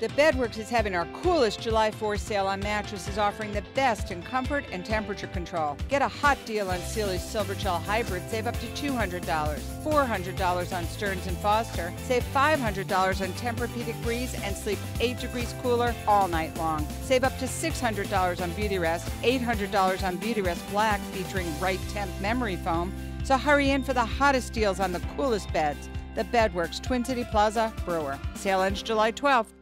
The Bedworks is having our coolest July 4th sale on mattresses, offering the best in comfort and temperature control. Get a hot deal on Sealy's Silver Gel Hybrid, save up to $200. $400 on Stearns & Foster. Save $500 on Tempur-Pedic Breeze and sleep 8 degrees cooler all night long. Save up to $600 on Beautyrest, $800 on Beautyrest Black featuring Right Temp memory foam. So hurry in for the hottest deals on the coolest beds. The Bedworks, Twin City Plaza, Brewer. Sale ends July 12th.